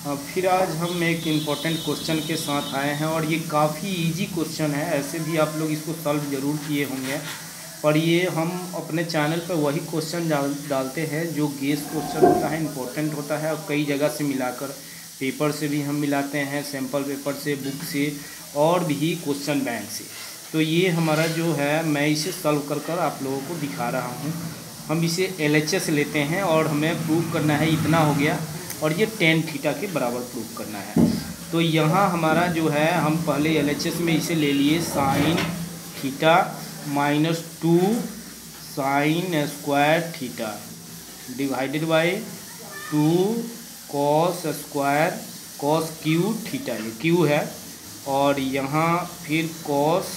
फिर आज हम एक इम्पोर्टेंट क्वेश्चन के साथ आए हैं और ये काफ़ी इजी क्वेश्चन है। ऐसे भी आप लोग इसको सॉल्व ज़रूर किए होंगे, पर ये हम अपने चैनल पर वही क्वेश्चन डालते हैं जो गेस क्वेश्चन होता है, इम्पोर्टेंट होता है और कई जगह से मिलाकर पेपर से भी हम मिलाते हैं, सैम्पल पेपर से, बुक से और भी क्वेश्चन बैंक से। तो ये हमारा जो है मैं इसे सॉल्व कर आप लोगों को दिखा रहा हूँ। हम इसे LHS लेते हैं और हमें प्रूव करना है, इतना हो गया और ये tan थीटा के बराबर प्रूव करना है। तो यहाँ हमारा जो है हम पहले LHS में इसे ले लिए sine theta -2 sine square theta divided by 2 cos square cos cube theta, ये क्यू है, और यहाँ फिर कॉस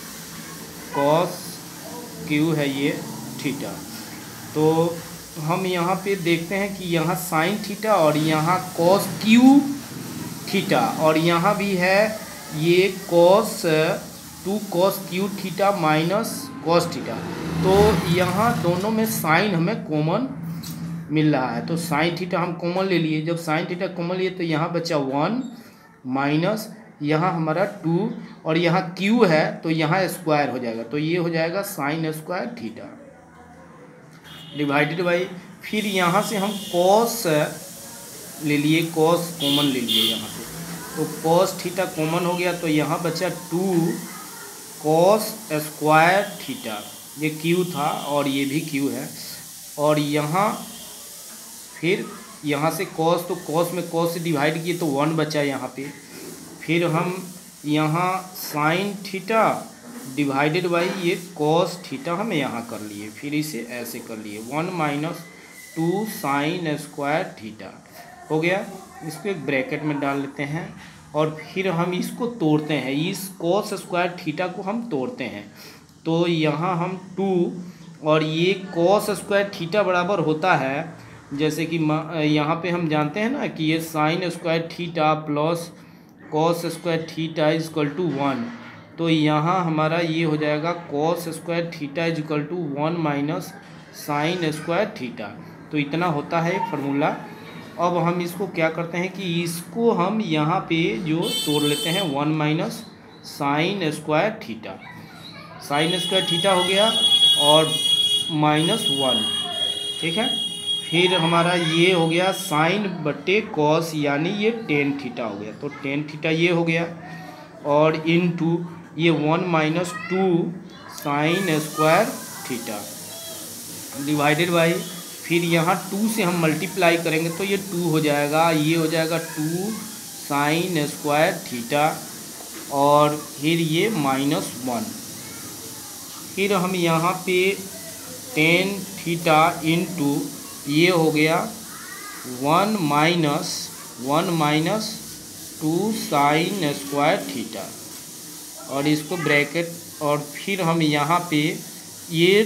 क्यू है ये थीटा। तो हम यहाँ पे देखते हैं कि यहाँ साइन थीटा और यहाँ कॉस क्यू थीटा और यहाँ भी है ये two cos cube theta minus cos theta. तो यहाँ दोनों में साइन हमें कॉमन मिल रहा है, तो साइन थीटा हम कॉमन ले लिए। जब साइन थीटा कॉमन लिए तो यहाँ बचा 1 माइनस यहाँ हमारा 2 और यहाँ क्यू है तो यहाँ स्क्वायर हो जाएगा, तो ये हो जाएगा sine square theta divided by, फिर यहाँ से हम कॉस ले लिए, कॉस कॉमन ले लिए यहाँ से, तो कॉस थीटा कॉमन हो गया तो यहाँ बचा 2 कॉस स्क्वायर थीटा, ये क्यू था और ये भी क्यू है, और यहाँ फिर यहाँ से कॉस, तो कॉस में कॉस से डिवाइड किए तो 1 बचा यहाँ पे। फिर हम यहाँ साइन थीटा डिवाइडेड बाई ये कॉस थीटा हम यहाँ कर लिए, फिर इसे ऐसे कर लिए 1 माइनस 2 साइन स्क्वायर थीटा हो गया। इसको एक ब्रैकेट में डाल लेते हैं और फिर हम इसको तोड़ते हैं, इस कॉस स्क्वायर थीटा को हम तोड़ते हैं। तो यहाँ हम 2 और ये कॉस स्क्वायर थीटा बराबर होता है, जैसे कि यहाँ पे हम जानते हैं ना कि ये sine square theta plus cos square theta is equal to 1, तो यहाँ हमारा ये हो जाएगा cos square theta is equal to 1 minus sine square theta. तो इतना होता है फार्मूला। अब हम इसको क्या करते हैं कि इसको हम यहाँ पे जो तोड़ लेते हैं 1 minus sine square theta, sine square theta हो गया और -1, ठीक है। फिर हमारा ये हो गया साइन बटे कॉस, यानी ये tan थीटा हो गया, तो tan थीटा ये हो गया, और इनटू ये 1 minus 2 sine square theta divided by, फिर यहाँ 2 से हम मल्टीप्लाई करेंगे तो ये 2 हो जाएगा, ये हो जाएगा 2 साइन स्क्वायर थीटा और फिर ये -1। फिर हम यहाँ पे tan थीटा इनटू ये हो गया 1 माइनस 2 साइन स्क्वायर थीटा, और इसको ब्रैकेट, और फिर हम यहाँ पे ये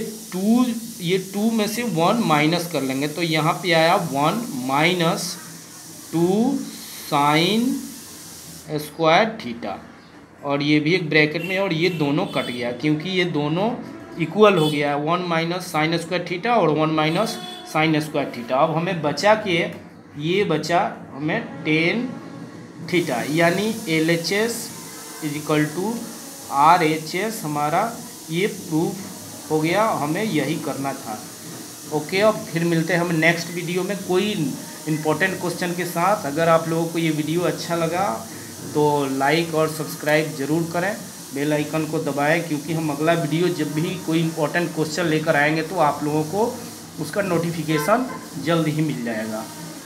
2 में से 1 माइनस कर लेंगे तो यहाँ पे आया 1 माइनस 2 साइन स्क्वायर थीटा, और ये भी एक ब्रैकेट में, और ये दोनों कट गया क्योंकि ये दोनों इक्वल हो गया है, 1 माइनस साइन स्क्वायर थीटा और 1 माइनस साइन स्क्वायर थीटा। अब हमें बचा के ये बचा हमें tan थीटा, यानी LHS is equal to RHS हमारा ये प्रूफ हो गया, हमें यही करना था। ओके, अब फिर मिलते हैं हम नेक्स्ट वीडियो में कोई इम्पोर्टेंट क्वेश्चन के साथ। अगर आप लोगों को ये वीडियो अच्छा लगा तो लाइक और सब्सक्राइब ज़रूर करें, बेल आइकन को दबाएं, क्योंकि हम अगला वीडियो जब भी कोई इम्पोर्टेंट क्वेश्चन लेकर आएंगे तो आप लोगों को उसका नोटिफिकेशन जल्द ही मिल जाएगा।